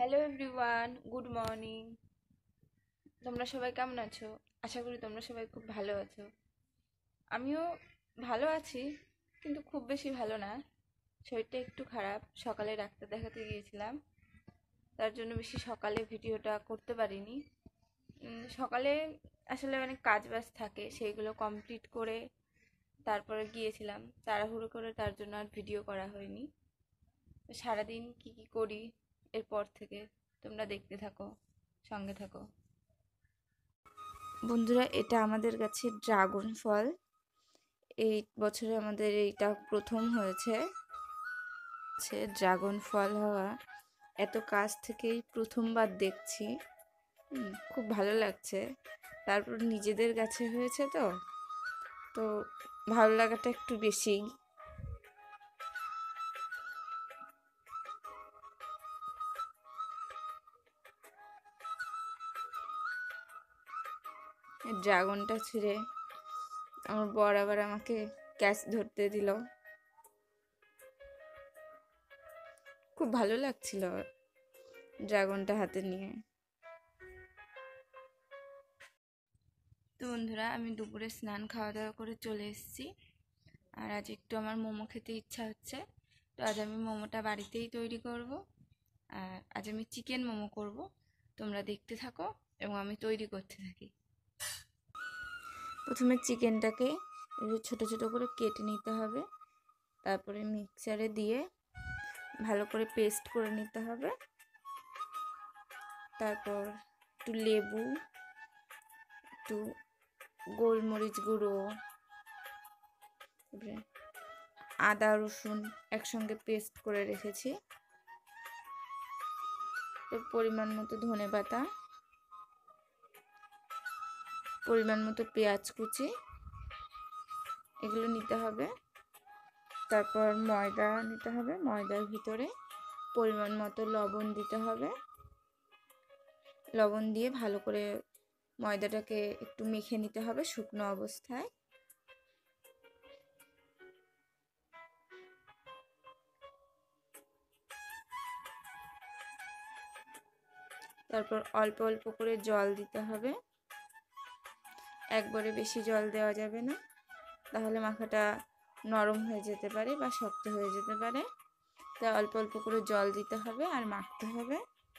Hello everyone, good morning. তোমরা সবাই কেমন আছো? আশা করি তোমরা সবাই খুব ভালো আছো। আমিও ভালো আছি, কিন্তু খুব বেশি ভালো না। শরীরটা একটু খারাপ, সকালে ডাক্তার দেখাতে গিয়েছিলাম, তার জন্য বেশি সকালে ভিডিওটা করতে পারিনি। সকালে আসলে অনেক কাজ বাজ থাকে, সেইগুলো কমপ্লিট করে তারপরে গিয়েছিলাম তাড়াহুড়ো করে, তার জন্য আর ভিডিও করা হয়নি। তো সারাদিন কি কি করি এরপর থেকে তোমরা দেখতে থাকো, সঙ্গে থাকো। বন্ধুরা, এটা আমাদের কাছে ড্রাগন ফল। এই বছরে আমাদের এইটা প্রথম হয়েছে ড্রাগন ফল হওয়া। এত কাছ থেকেই প্রথমবার দেখছি, খুব ভালো লাগছে। তারপর নিজেদের গাছে হয়েছে, তো তো ভালো লাগাটা একটু বেশি। ড্রাগনটা ছিঁড়ে আমার বর আবার আমাকে ক্যাচ ধরতে দিল, খুব ভালো লাগছিল ড্রাগনটা হাতে নিয়ে। তো বন্ধুরা, আমি দুপুরে স্নান খাওয়া দাওয়া করে চলে এসেছি, আর আজ একটু আমার মোমো খেতে ইচ্ছা হচ্ছে। তো আজ আমি মোমোটা বাড়িতেই তৈরি করব, আর আজ আমি চিকেন মোমো করব। তোমরা দেখতে থাকো এবং আমি তৈরি করতে থাকি। প্রথমে চিকেনটাকে ছোট ছোট করে কেটে নিতে হবে, তারপরে মিক্সারে দিয়ে ভালো করে পেস্ট করে নিতে হবে। তারপর একটু লেবু, একটু গোলমরিচ গুঁড়ো, আদা রসুন একসঙ্গে পেস্ট করে রেখেছি, তো পরিমাণ মতো ধনেপাতা, পরিমাণ মতো পেঁয়াজ কুচি, এগুলো নিতে হবে। তারপর ময়দা নিতে হবে, ময়দার ভিতরে পরিমাণ মতো লবণ দিতে হবে। লবণ দিয়ে ভালো করে ময়দাটাকে একটু মেখে নিতে হবে শুকনো অবস্থায়। তারপর অল্প অল্প করে জল দিতে হবে, একবারে বেশি জল দেওয়া যাবে না, তাহলে মাখাটা নরম হয়ে যেতে পারে বা শক্ত হয়ে যেতে পারে। তাই অল্প অল্প করে জল দিতে হবে আর মাখতে হবে।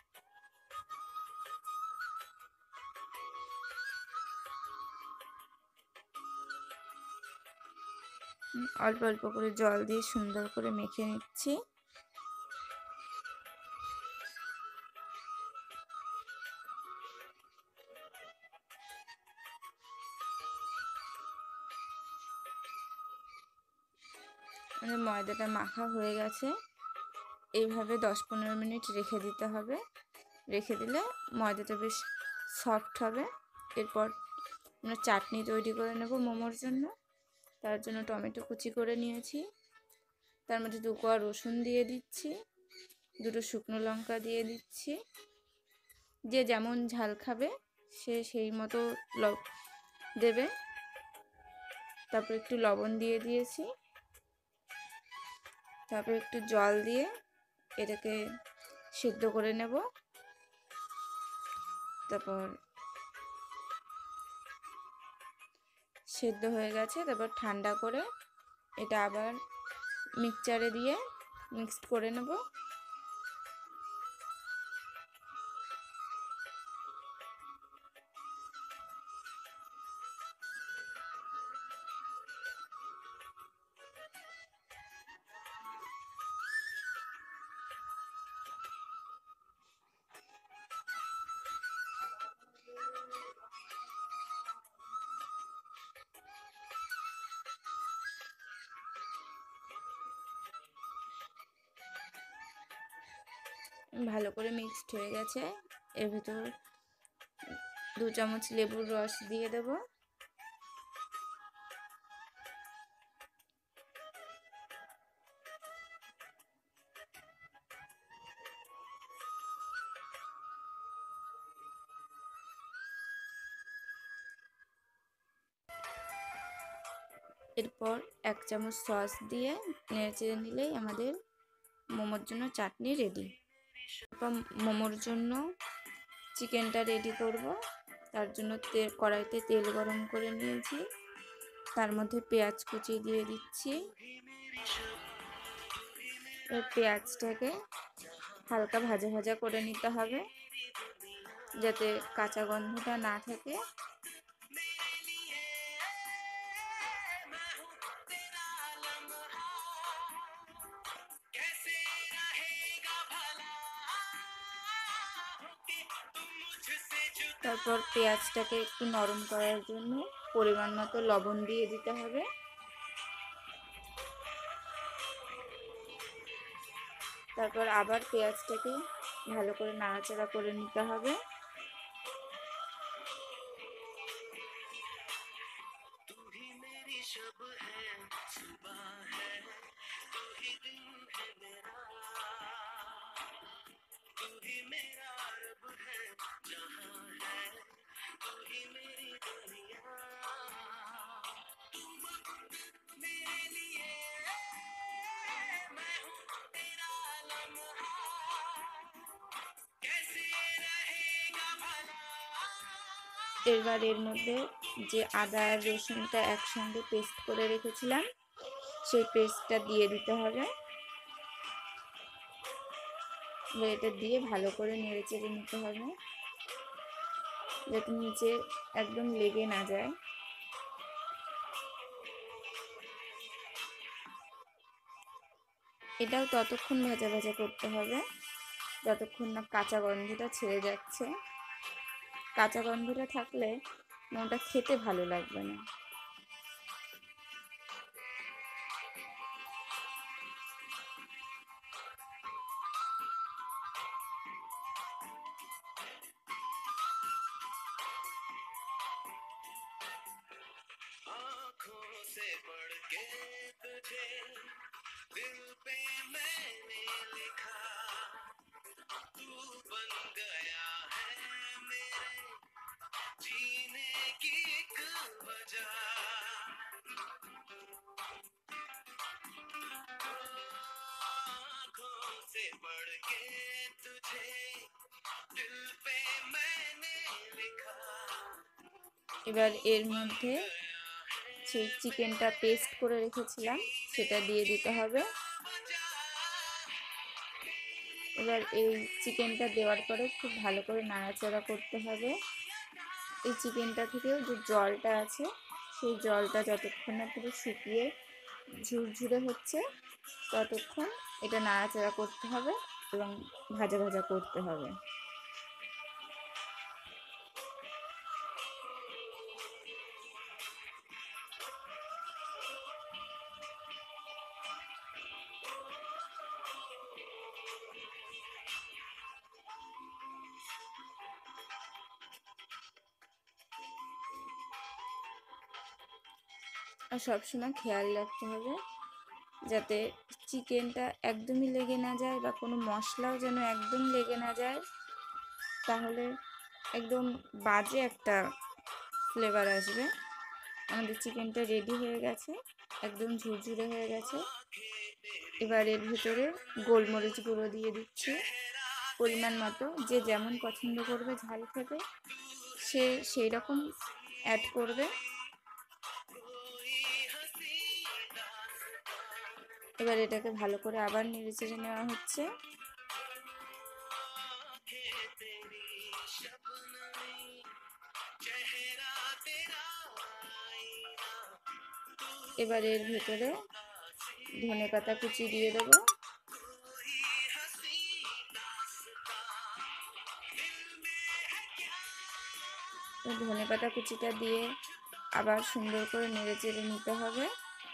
অল্প অল্প করে জল দিয়ে সুন্দর করে মেখে নিচ্ছি। ময়দাটা মাখা হয়ে গেছে, এইভাবে 10-15 মিনিট রেখে দিতে হবে। রেখে দিলে ময়দাটা বেশ সফট হবে। এরপর আমরা চাটনি তৈরি করে নেব মোমোর জন্য। তার জন্য টমেটো কুচি করে নিয়েছি, তার মধ্যে 2 কোয়া রসুন দিয়ে দিচ্ছি, 2টো শুকনো লঙ্কা দিয়ে দিচ্ছি। যে যেমন ঝাল খাবে সে সেই মতো দেবে। তারপর একটু লবণ দিয়ে দিয়েছি, তারপর একটু জল দিয়ে এটাকে সিদ্ধ করে নেব। তারপর সেদ্ধ হয়ে গেছে, তারপর ঠান্ডা করে এটা আবার মিক্সচারে দিয়ে মিক্সড করে নেব। ভালো করে মিক্সড হয়ে গেছে, এর ভিতর 2 চামচ লেবুর রস দিয়ে দেব। এরপর 1 চামচ সস দিয়ে নেড়ে চেড়ে নিলেই আমাদের মোমোর জন্য চাটনি রেডি। তারপর মোমোর জন্য চিকেনটা রেডি করব। তার জন্য কড়াইতে তেল গরম করে নিয়েছি, তার মধ্যে পেঁয়াজ কুচি দিয়ে দিচ্ছি। পেঁয়াজটাকে হালকা ভাজা ভাজা করে নিতে হবে যাতে কাঁচা গন্ধটা না থাকে। তারপর পেঁয়াজটাকে একটু নরম করার জন্য পরিমাণ মতো লবণ দিয়ে দিতে হবে। তারপর আবার পেঁয়াজটাকে ভালো করে নাড়াচাড়া করে নিতে হবে। এবার এর মধ্যে যে আদা আর রসুনটা একসঙ্গে পেস্ট করে রেখেছিলাম সেই পেস্টটা দিয়ে দিতে হবে। এটা দিয়ে ভালো করে নেড়ে চেড়ে নিতে হবে যাতে নিচে একদম লেগে না যায়। এটাও ততক্ষণ ভাজা ভাজা করতে হবে যতক্ষণ না কাঁচা গন্ধটা ছেড়ে যাচ্ছে। কাঁচা গন্ধটা থাকলে মোমোটা খেতে ভালো লাগবে না। এবার এর মধ্যে সেই চিকেনটা পেস্ট করে রেখেছিলাম সেটা দিয়ে দিতে হবে। এবার এই চিকেনটা দেওয়ার পরে খুব ভালো করে নাড়াচাড়া করতে হবে। এই চিকেনটা থেকেও যে জলটা আছে সেই জলটা যতক্ষণ না পুরো শুকিয়ে ঝুরঝুরে হচ্ছে ততক্ষণ এটা নাড়াচাড়া করতে হবে এবং ভাজা ভাজা করতে হবে। আর সবসময় খেয়াল রাখতে হবে যাতে চিকেনটা একদমই লেগে না যায় বা কোনো মশলাও যেন একদম লেগে না যায়, তাহলে একদম বাজে একটা ফ্লেভার আসবে। আমাদের চিকেনটা রেডি হয়ে গেছে, একদম ঝুরঝুরে হয়ে গেছে। এবার এর ভিতরে গোলমরিচ গুঁড়ো দিয়ে দিচ্ছি পরিমাণ মতো। যে যেমন পছন্দ করবে ঝাল খেতে সে সেই রকম অ্যাড করবে। এবার এটাকে ভালো করে আবার নেড়ে চেড়ে নেওয়া হচ্ছে। এবার এর ভেতরে ধনেপাতা কুচি দিয়ে দেবো। ধনেপাতা কুচিটা দিয়ে আবার সুন্দর করে নেড়ে চেড়ে নিতে হবে।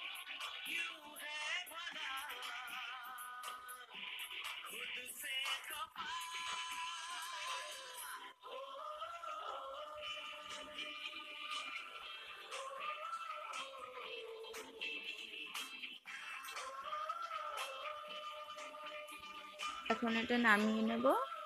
এখন এটা নামিয়ে নেব।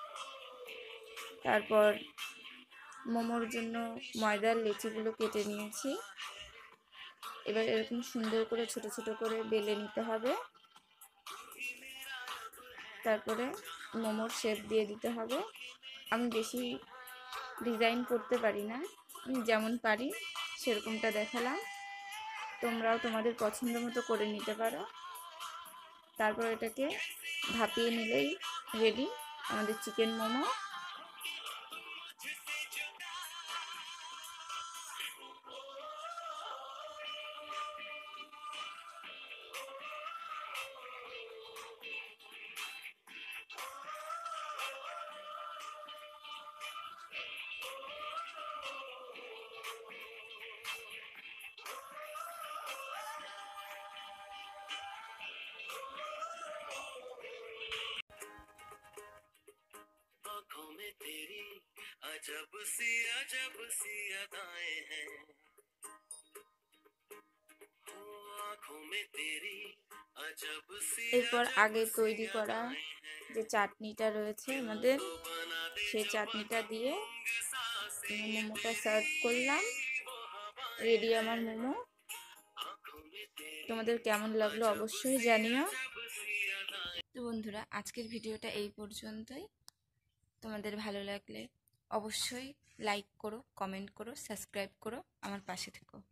তারপর মোমোর জন্য ময়দার লেচিগুলো কেটে নিয়েছি। এবার এরকম সুন্দর করে ছোট ছোট করে বেলে নিতে হবে। তারপরে মোমোর শেপ দিয়ে দিতে হবে। আমি বেশি ডিজাইন করতে পারি না, আমি যেমন পারি সেরকমটা দেখালাম। তোমরাও তোমাদের পছন্দ মতো করে নিতে পারো। তারপর এটাকে ভাপিয়ে নিলেই রেডি আমাদের চিকেন মোমো। में तेरी अजब सी अदाएं हैं, आंखों में तेरी अजब এরপর আগে তৈরি করা যে চাটনিটা রয়েছে আমাদের, সেই চাটনিটা দিয়ে মোমোটা সার্ভ করলাম। রেডি আমার মোমো। তোমাদের কেমন লাগলো অবশ্যই জানিও। তো বন্ধুরা, আজকের ভিডিওটা এই পর্যন্তই। তোমাদের ভালো লাগলে অবশ্যই লাইক করো, কমেন্ট করো, সাবস্ক্রাইব করো, আমার পাশে থেকো।